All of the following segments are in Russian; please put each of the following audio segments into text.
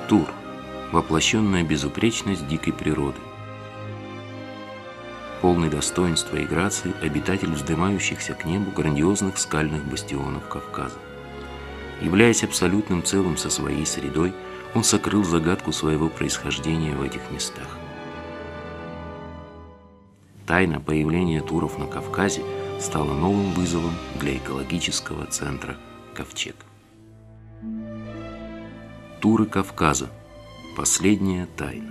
Тур – воплощенная безупречность дикой природы. Полный достоинства и грации обитатель вздымающихся к небу грандиозных скальных бастионов Кавказа. Являясь абсолютным целым со своей средой, он сокрыл загадку своего происхождения в этих местах. Тайна появления туров на Кавказе стала новым вызовом для экологического центра «Ковчег». Туры Кавказа. Последняя тайна.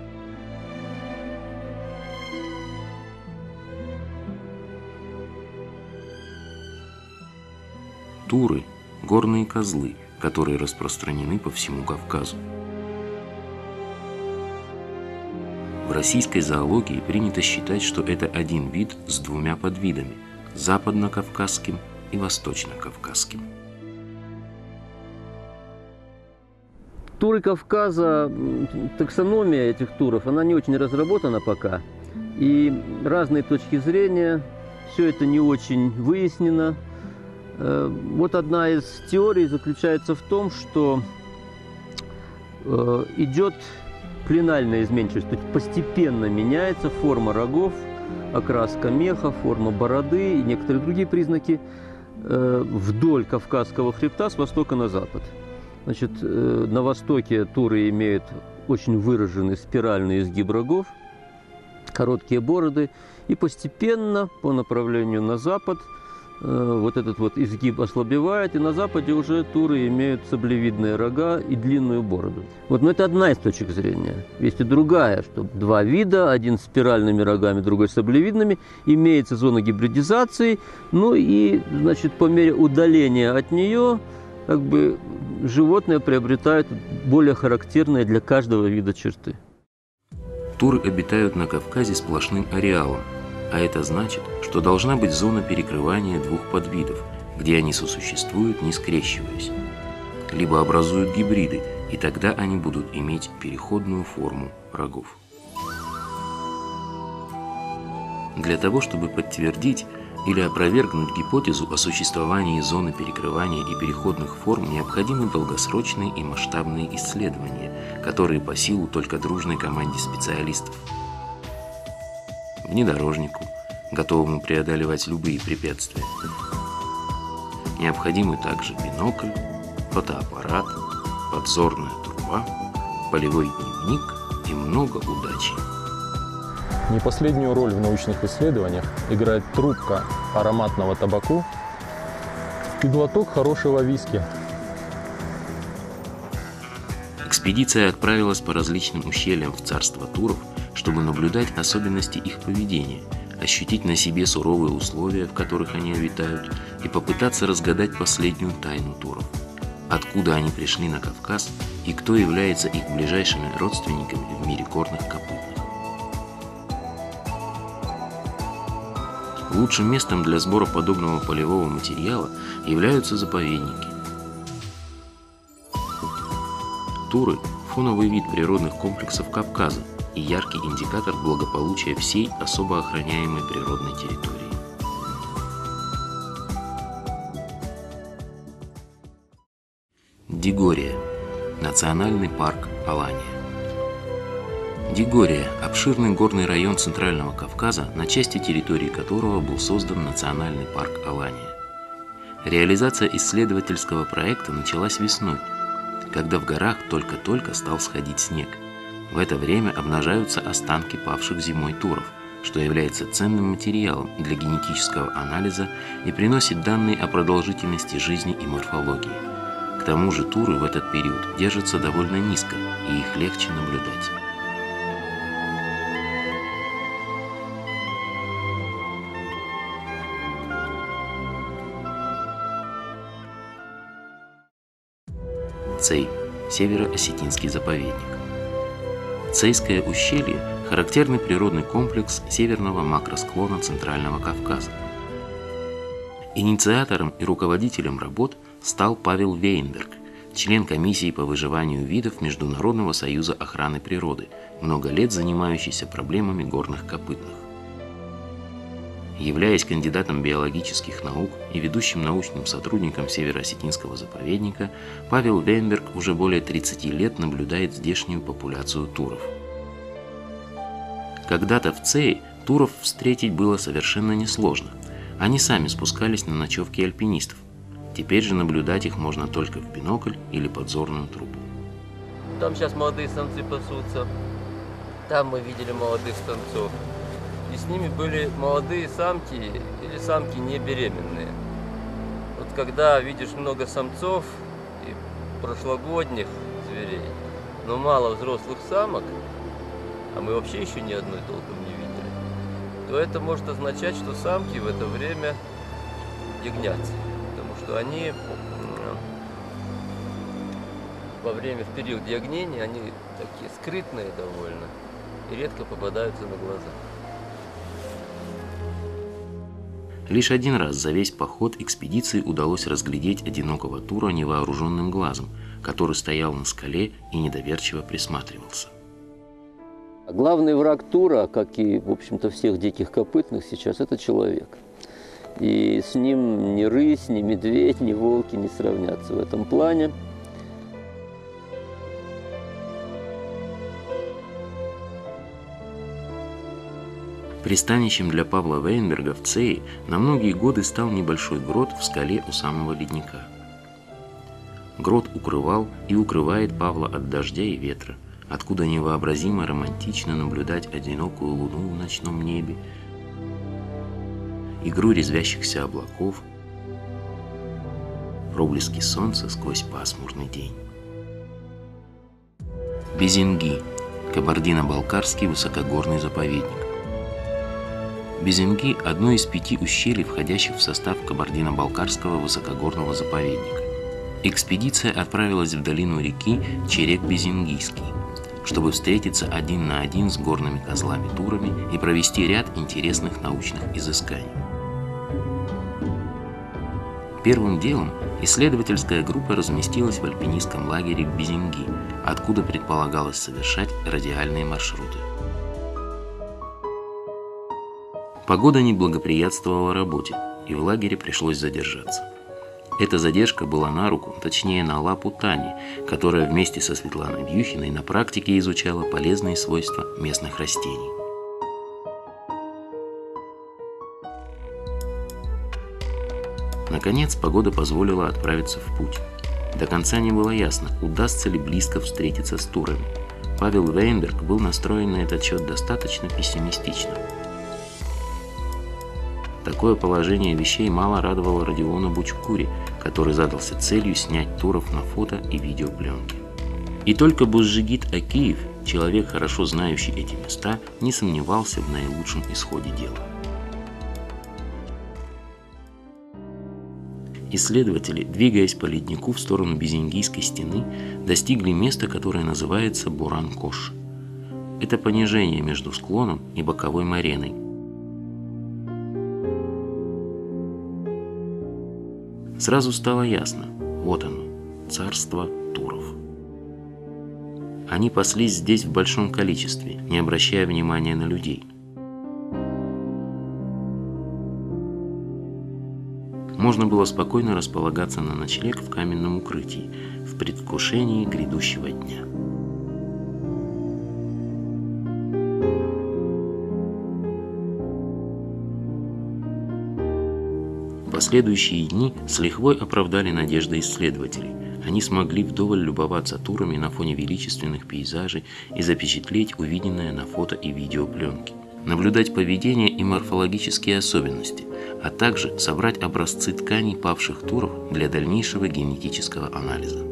Туры – горные козлы, которые распространены по всему Кавказу. В российской зоологии принято считать, что это один вид с двумя подвидами – западно-кавказским и восточно-кавказским. Туры Кавказа, таксономия этих туров, она не очень разработана пока. И разные точки зрения, все это не очень выяснено. Вот одна из теорий заключается в том, что идет клинальная изменчивость, то есть постепенно меняется форма рогов, окраска меха, форма бороды и некоторые другие признаки вдоль Кавказского хребта с востока на запад. Значит, на востоке туры имеют очень выраженный спиральный изгиб рогов, короткие бороды, и постепенно по направлению на запад вот этот вот изгиб ослабевает, и на западе уже туры имеют саблевидные рога и длинную бороду. Вот, но это одна из точек зрения. Есть и другая, что два вида, один с спиральными рогами, другой с саблевидными, имеется зона гибридизации, ну и, значит, по мере удаления от нее, как бы, животные приобретают более характерные для каждого вида черты. Туры обитают на Кавказе сплошным ареалом, а это значит, что должна быть зона перекрывания двух подвидов, где они сосуществуют, не скрещиваясь. Либо образуют гибриды, и тогда они будут иметь переходную форму рогов. Для того, чтобы подтвердить или опровергнуть гипотезу о существовании зоны перекрывания и переходных форм, необходимы долгосрочные и масштабные исследования, которые по силу только дружной команде специалистов. Внедорожнику, готовому преодолевать любые препятствия. Необходимы также бинокль, фотоаппарат, подзорная труба, полевой дневник и много удачи. Не последнюю роль в научных исследованиях играет трубка ароматного табаку и глоток хорошего виски. Экспедиция отправилась по различным ущельям в царство туров, чтобы наблюдать особенности их поведения, ощутить на себе суровые условия, в которых они обитают, и попытаться разгадать последнюю тайну туров. Откуда они пришли на Кавказ и кто является их ближайшими родственниками в мире горных копытных. Лучшим местом для сбора подобного полевого материала являются заповедники. Туры – фоновый вид природных комплексов Кавказа и яркий индикатор благополучия всей особо охраняемой природной территории. Дигория. Национальный парк Алания. Дигория – обширный горный район Центрального Кавказа, на части территории которого был создан Национальный парк Алания. Реализация исследовательского проекта началась весной, когда в горах только-только стал сходить снег. В это время обнажаются останки павших зимой туров, что является ценным материалом для генетического анализа и приносит данные о продолжительности жизни и морфологии. К тому же туры в этот период держатся довольно низко, и их легче наблюдать. Цей – северо-осетинский заповедник. Цейское ущелье – характерный природный комплекс северного макросклона Центрального Кавказа. Инициатором и руководителем работ стал Павел Вейнберг, член комиссии по выживанию видов Международного союза охраны природы, много лет занимающийся проблемами горных копытных. Являясь кандидатом биологических наук и ведущим научным сотрудником Северо-Осетинского заповедника, Павел Вейнберг уже более 30 лет наблюдает здешнюю популяцию туров. Когда-то в Цее туров встретить было совершенно несложно. Они сами спускались на ночевки альпинистов. Теперь же наблюдать их можно только в бинокль или подзорную трубу. Там сейчас молодые самцы пасутся. Там мы видели молодых самцов. И с ними были молодые самки или самки не беременные. Вот когда видишь много самцов и прошлогодних зверей, но мало взрослых самок, а мы вообще еще ни одной толком не видели, то это может означать, что самки в это время ягнятся. Потому что они в период ягнения, они такие скрытные довольно и редко попадаются на глаза. Лишь один раз за весь поход экспедиции удалось разглядеть одинокого тура невооруженным глазом, который стоял на скале и недоверчиво присматривался. Главный враг тура, как и, в общем-то, всех диких копытных сейчас, это человек. И с ним ни рысь, ни медведь, ни волки не сравнятся в этом плане. Пристанищем для Павла Вейнберга в Цее на многие годы стал небольшой грот в скале у самого ледника. Грот укрывал и укрывает Павла от дождя и ветра, откуда невообразимо романтично наблюдать одинокую луну в ночном небе, игру резвящихся облаков, проблески солнца сквозь пасмурный день. Безенги – Кабардино-Балкарский высокогорный заповедник. Безенги – одно из 5 ущелий, входящих в состав Кабардино-Балкарского высокогорного заповедника. Экспедиция отправилась в долину реки Черек-Безенгийский, чтобы встретиться один на один с горными козлами-турами и провести ряд интересных научных изысканий. Первым делом исследовательская группа разместилась в альпинистском лагере Безенги, откуда предполагалось совершать радиальные маршруты. Погода не благоприятствовала работе, и в лагере пришлось задержаться. Эта задержка была на руку, точнее на лапу Тани, которая вместе со Светланой Вьюхиной на практике изучала полезные свойства местных растений. Наконец, погода позволила отправиться в путь. До конца не было ясно, удастся ли близко встретиться с турами. Павел Вейнберг был настроен на этот счет достаточно пессимистично. Такое положение вещей мало радовало Родиону Бучкури, который задался целью снять туров на фото и видеопленки. И только Бузжигит Акиев, человек, хорошо знающий эти места, не сомневался в наилучшем исходе дела. Исследователи, двигаясь по леднику в сторону Безенгийской стены, достигли места, которое называется Буран-Кош. Это понижение между склоном и боковой мореной. Сразу стало ясно, вот оно, царство туров. Они паслись здесь в большом количестве, не обращая внимания на людей. Можно было спокойно располагаться на ночлег в каменном укрытии, в предвкушении грядущего дня. Последующие дни с лихвой оправдали надежды исследователей. Они смогли вдоволь любоваться турами на фоне величественных пейзажей и запечатлеть увиденное на фото и видеопленке, наблюдать поведение и морфологические особенности, а также собрать образцы тканей павших туров для дальнейшего генетического анализа.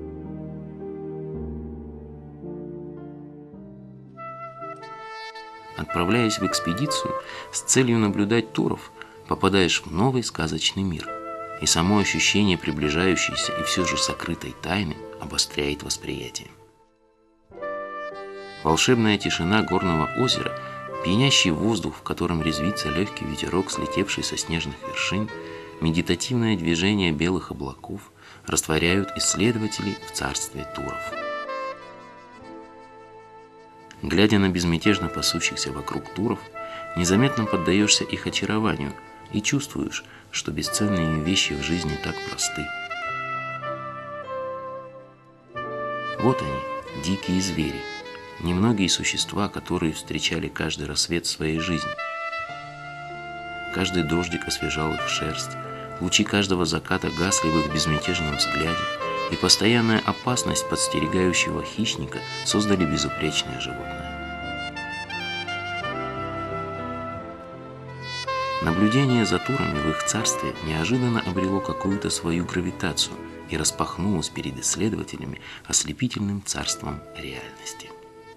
Отправляясь в экспедицию с целью наблюдать туров, попадаешь в новый сказочный мир, и само ощущение приближающейся и все же сокрытой тайны обостряет восприятие. Волшебная тишина горного озера, пьянящий воздух, в котором резвится легкий ветерок, слетевший со снежных вершин, медитативное движение белых облаков растворяют исследователей в царстве туров. Глядя на безмятежно пасущихся вокруг туров, Незаметно поддаешься их очарованию и чувствуешь, что бесценные вещи в жизни так просты. Вот они, дикие звери, немногие существа, которые встречали каждый рассвет своей жизни. Каждый дождик освежал их шерсть, лучи каждого заката гасли в их безмятежном взгляде, и постоянная опасность подстерегающего хищника создали безупречное животное. Наблюдение за турами в их царстве неожиданно обрело какую-то свою гравитацию и распахнулось перед исследователями ослепительным царством реальности.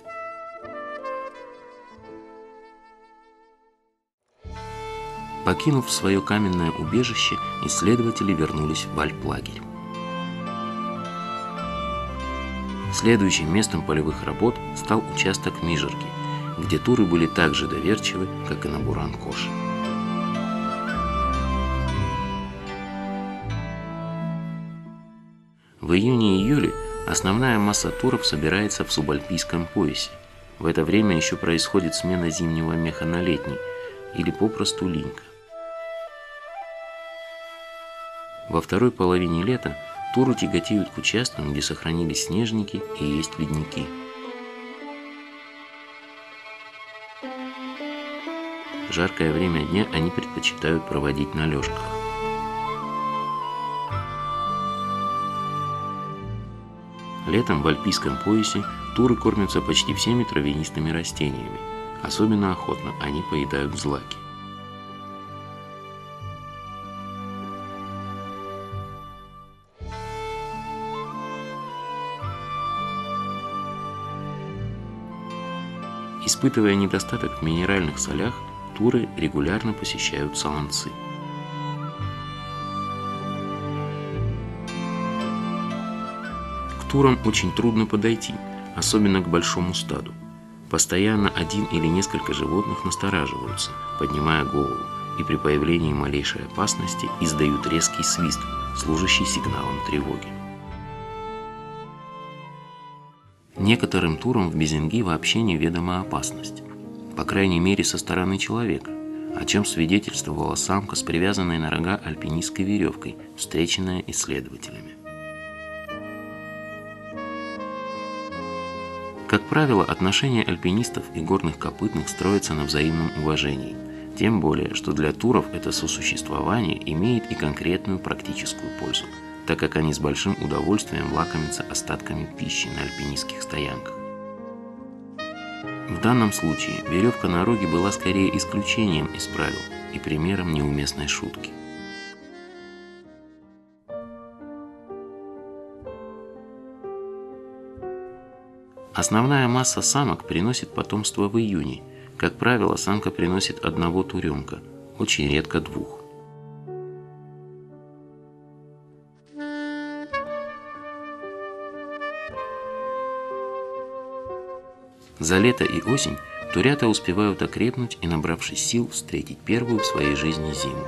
Покинув свое каменное убежище, исследователи вернулись в альплагерь. Следующим местом полевых работ стал участок Мижерги, где туры были так же доверчивы, как и на Буран-Коше. В июне-июле основная масса туров собирается в субальпийском поясе. В это время еще происходит смена зимнего меха на летний, или попросту линька. Во второй половине лета туры тяготеют к участкам, где сохранились снежники и есть ледники. Жаркое время дня они предпочитают проводить на лёжках. Летом в альпийском поясе туры кормятся почти всеми травянистыми растениями. Особенно охотно они поедают злаки. Испытывая недостаток в минеральных солях, туры регулярно посещают солонцы. К турам очень трудно подойти, особенно к большому стаду. Постоянно один или несколько животных настораживаются, поднимая голову, и при появлении малейшей опасности издают резкий свист, служащий сигналом тревоги. Некоторым турам в Безенги вообще неведома опасность, по крайней мере со стороны человека, о чем свидетельствовала самка с привязанной на рога альпинистской веревкой, встреченная исследователями. Как правило, отношения альпинистов и горных копытных строятся на взаимном уважении, тем более, что для туров это сосуществование имеет и конкретную практическую пользу, так как они с большим удовольствием лакомятся остатками пищи на альпинистских стоянках. В данном случае веревка на роге была скорее исключением из правил и примером неуместной шутки. Основная масса самок приносит потомство в июне. Как правило, самка приносит одного туренка, очень редко двух. За лето и осень турята успевают окрепнуть и, набравшись сил, встретить первую в своей жизни зиму.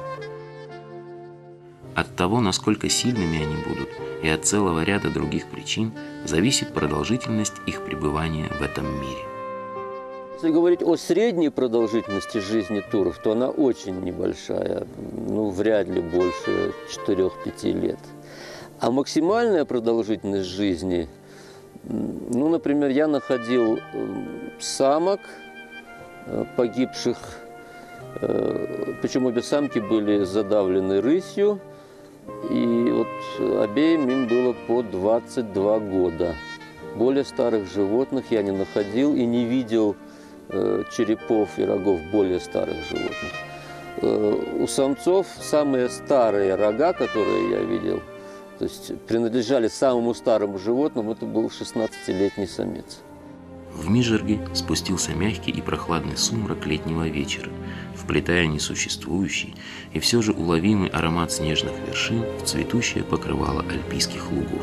От того, насколько сильными они будут, и от целого ряда других причин, зависит продолжительность их пребывания в этом мире. Если говорить о средней продолжительности жизни туров, то она очень небольшая, вряд ли больше 4-5 лет. А максимальная продолжительность жизни, например, я находил самок погибших, причем обе самки были задавлены рысью, и вот обеим им было по 22 года. Более старых животных я не находил и не видел черепов и рогов более старых животных. У самцов самые старые рога, которые я видел, то есть принадлежали самому старому животному, это был 16-летний самец. В Мижерге спустился мягкий и прохладный сумрак летнего вечера, вплетая несуществующий и все же уловимый аромат снежных вершин в цветущее покрывало альпийских лугов.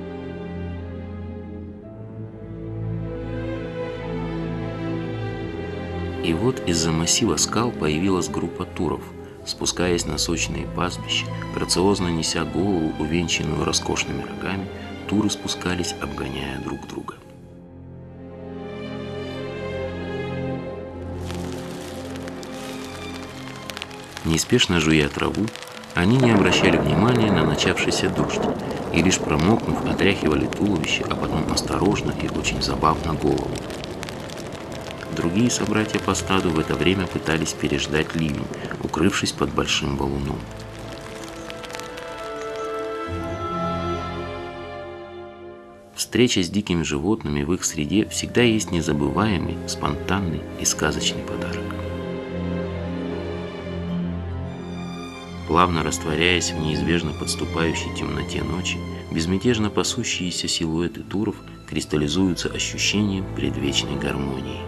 И вот из-за массива скал появилась группа туров. Спускаясь на сочные пастбища, грациозно неся голову, увенчанную роскошными рогами, туры спускались, обгоняя друг друга. Неспешно жуя траву, они не обращали внимания на начавшийся дождь и лишь промокнув, отряхивали туловище, а потом осторожно и очень забавно голову. Другие собратья по стаду в это время пытались переждать ливень, укрывшись под большим валуном. Встреча с дикими животными в их среде всегда есть незабываемый, спонтанный и сказочный подарок. Плавно растворяясь в неизбежно подступающей темноте ночи, безмятежно пасущиеся силуэты туров кристаллизуются ощущением предвечной гармонии.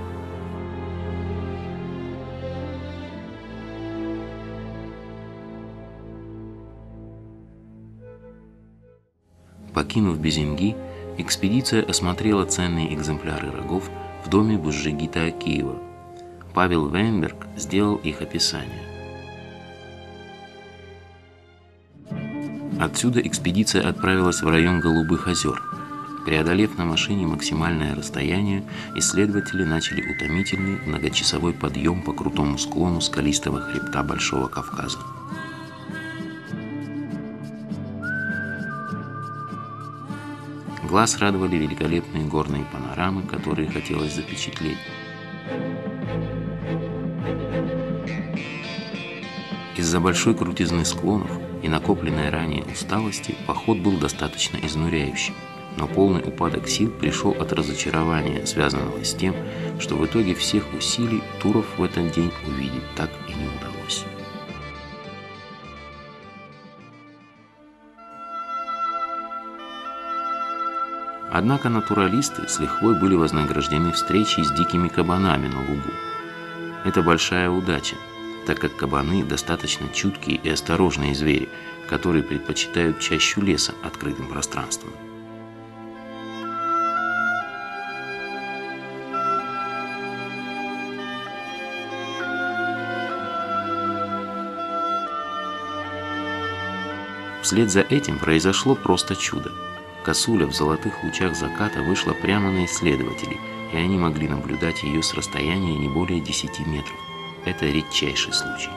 Покинув Безенги, экспедиция осмотрела ценные экземпляры рогов в доме Бужжигита Акиева. Павел Вейнберг сделал их описание. Отсюда экспедиция отправилась в район Голубых озер. Преодолев на машине максимальное расстояние, исследователи начали утомительный многочасовой подъем по крутому склону скалистого хребта Большого Кавказа. Глаз радовали великолепные горные панорамы, которые хотелось запечатлеть. Из-за большой крутизны склонов и накопленной ранее усталости поход был достаточно изнуряющим, но полный упадок сил пришел от разочарования, связанного с тем, что в итоге всех усилий туров в этот день увидеть так и не удалось. Однако натуралисты с лихвой были вознаграждены встречей с дикими кабанами на лугу. Это большая удача, так как кабаны достаточно чуткие и осторожные звери, которые предпочитают чащу леса открытым пространством. Вслед за этим произошло просто чудо. Косуля в золотых лучах заката вышла прямо на исследователей, и они могли наблюдать ее с расстояния не более 10 метров. Это редчайший случай.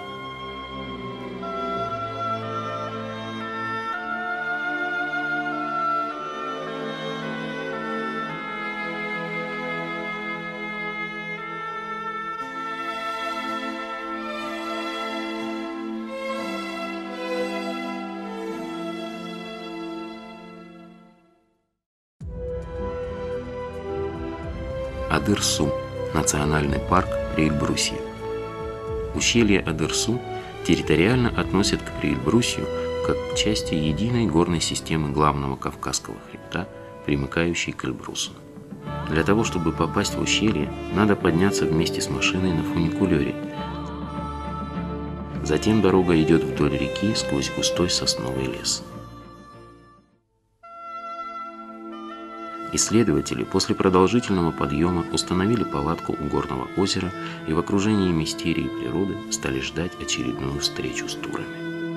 Адыр-Су – национальный парк при Эльбрусе. Ущелье Адыр-Су территориально относят к Приэльбрусью как к части единой горной системы главного Кавказского хребта, примыкающей к Эльбрусу. Для того, чтобы попасть в ущелье, надо подняться вместе с машиной на фуникулере. Затем дорога идет вдоль реки сквозь густой сосновый лес. Исследователи после продолжительного подъема установили палатку у горного озера и в окружении мистерии природы стали ждать очередную встречу с турами.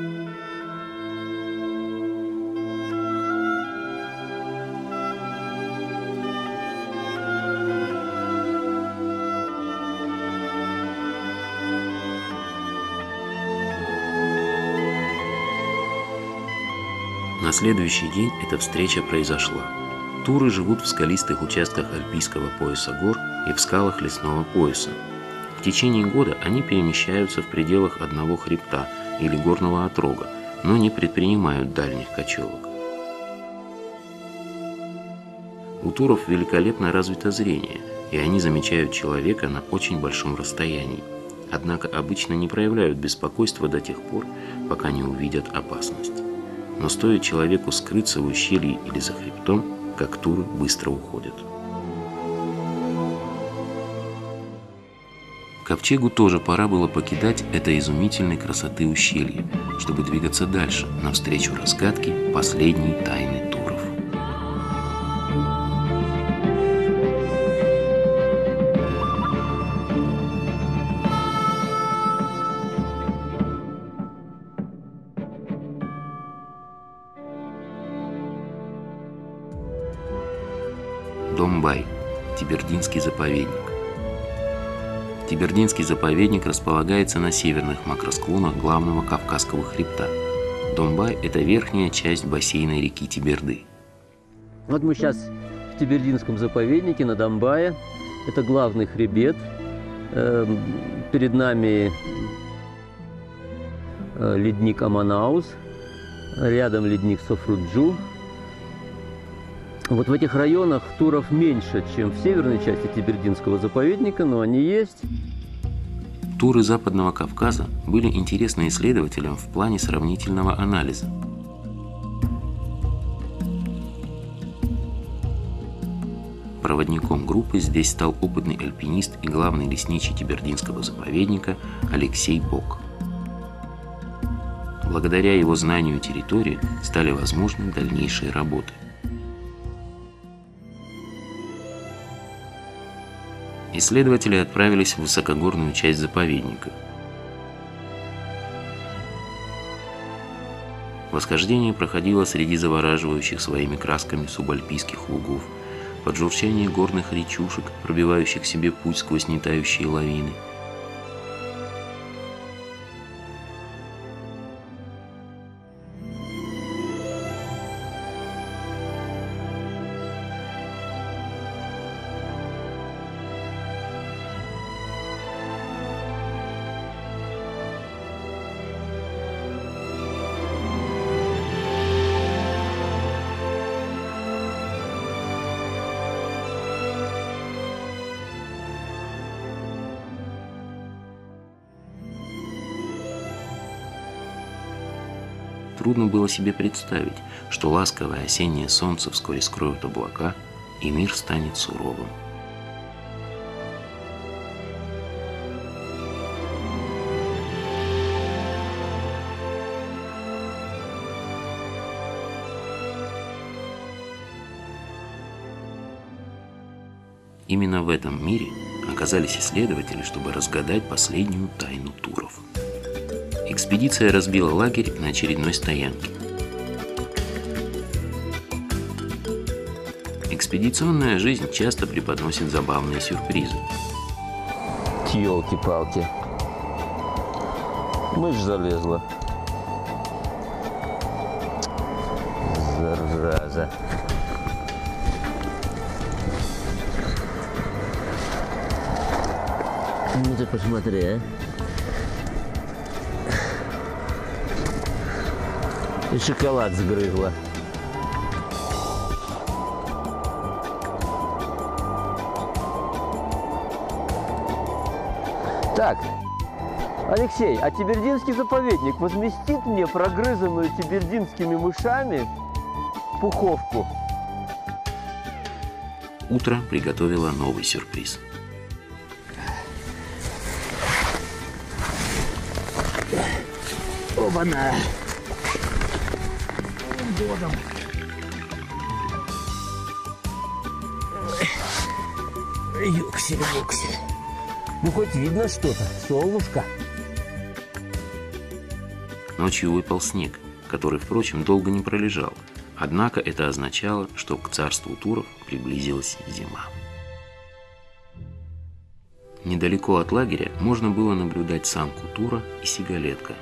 На следующий день эта встреча произошла. Туры живут в скалистых участках альпийского пояса гор и в скалах лесного пояса. В течение года они перемещаются в пределах одного хребта или горного отрога, но не предпринимают дальних кочевок. У туров великолепно развито зрение, и они замечают человека на очень большом расстоянии, однако обычно не проявляют беспокойства до тех пор, пока не увидят опасность. Но стоит человеку скрыться в ущелье или за хребтом, как туры быстро уходят. Ковчегу тоже пора было покидать это изумительной красоты ущелье, чтобы двигаться дальше, навстречу разгадке последней тайны туров. Домбай, Тибердинский заповедник. Тибердинский заповедник располагается на северных макросклонах главного Кавказского хребта. Домбай – это верхняя часть бассейна реки Тиберды. Вот мы сейчас в Тибердинском заповеднике на Домбае. Это главный хребет. Перед нами ледник Аманаус, рядом ледник Софруджу. Вот в этих районах туров меньше, чем в северной части Тибердинского заповедника, но они есть. Туры Западного Кавказа были интересны исследователям в плане сравнительного анализа. Проводником группы здесь стал опытный альпинист и главный лесничий Тибердинского заповедника Алексей Бок. Благодаря его знанию территории стали возможны дальнейшие работы. Исследователи отправились в высокогорную часть заповедника. Восхождение проходило среди завораживающих своими красками субальпийских лугов, под журчание горных речушек, пробивающих себе путь сквозь нетающие лавины. Трудно было себе представить, что ласковое осеннее солнце вскоре скроет облака, и мир станет суровым. Именно в этом мире оказались исследователи, чтобы разгадать последнюю тайну туров. Экспедиция разбила лагерь на очередной стоянке. Экспедиционная жизнь часто преподносит забавные сюрпризы. Ёлки-палки. Мышь залезла. Зараза. Ну ты посмотри, а. И шоколад сгрызла. Так, Алексей, а Тибердинский заповедник возместит мне прогрызанную тибердинскими мышами пуховку? Утро приготовило новый сюрприз. Оба-на! Юксель-буксель. Ну, хоть видно что-то, солнышко. Ночью выпал снег, который, впрочем, долго не пролежал. Однако это означало, что к царству туров приблизилась зима. Недалеко от лагеря можно было наблюдать самку тура и сигалетка.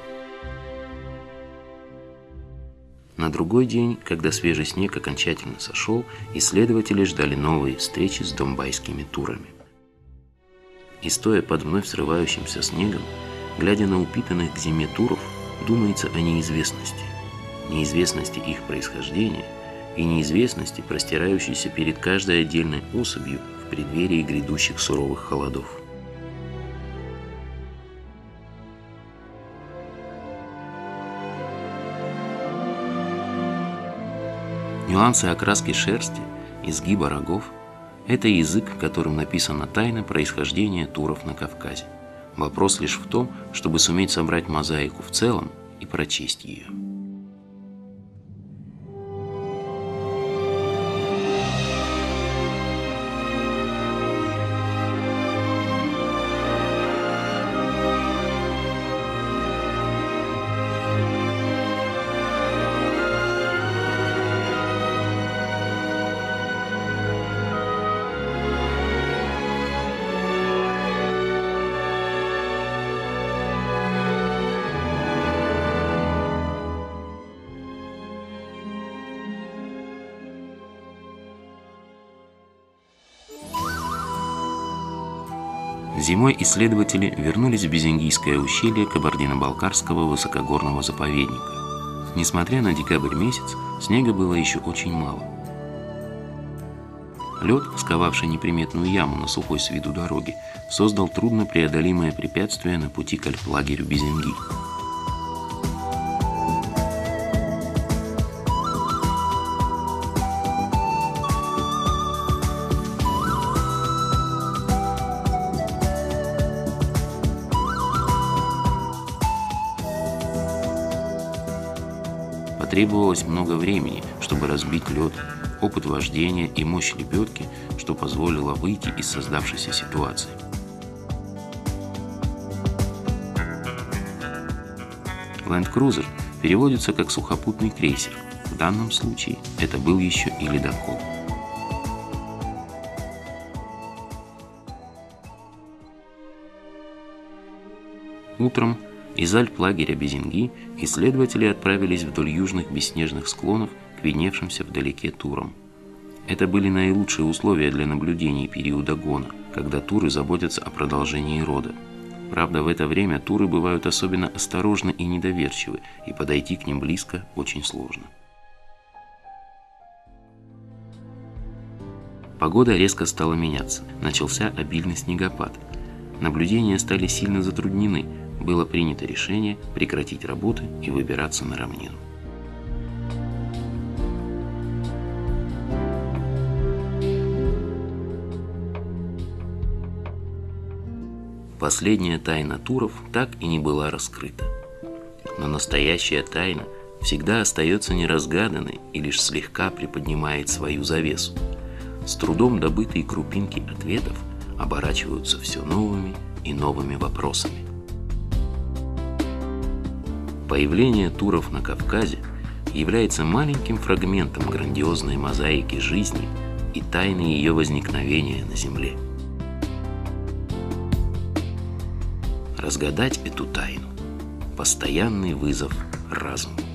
На другой день, когда свежий снег окончательно сошел, исследователи ждали новые встречи с домбайскими турами. И стоя под вновь срывающимся снегом, глядя на упитанных к зиме туров, думается о неизвестности. Неизвестности их происхождения и неизвестности, простирающейся перед каждой отдельной особью в преддверии грядущих суровых холодов. Нюансы окраски шерсти, изгиба рогов – это язык, которым написана тайна происхождения туров на Кавказе. Вопрос лишь в том, чтобы суметь собрать мозаику в целом и прочесть ее. Зимой исследователи вернулись в Безингийское ущелье Кабардино-Балкарского высокогорного заповедника. Несмотря на декабрь месяц, снега было еще очень мало. Лед, сковавший неприметную яму на сухой с виду дороге, создал труднопреодолимое препятствие на пути к альплагерю Безингий. Потребовалось много времени, чтобы разбить лед, опыт вождения и мощь лебедки, что позволило выйти из создавшейся ситуации. Land Cruiser переводится как сухопутный крейсер. В данном случае это был еще и ледокол. Утром из альплагеря Безингий исследователи отправились вдоль южных бесснежных склонов к видневшимся вдалеке турам. Это были наилучшие условия для наблюдений периода гона, когда туры заботятся о продолжении рода. Правда, в это время туры бывают особенно осторожны и недоверчивы, и подойти к ним близко очень сложно. Погода резко стала меняться, начался обильный снегопад. Наблюдения стали сильно затруднены, было принято решение прекратить работы и выбираться на равнину. Последняя тайна туров так и не была раскрыта. Но настоящая тайна всегда остается неразгаданной и лишь слегка приподнимает свою завесу. С трудом добытые крупинки ответов оборачиваются все новыми и новыми вопросами. Появление туров на Кавказе является маленьким фрагментом грандиозной мозаики жизни и тайны ее возникновения на Земле. Разгадать эту тайну – постоянный вызов разуму.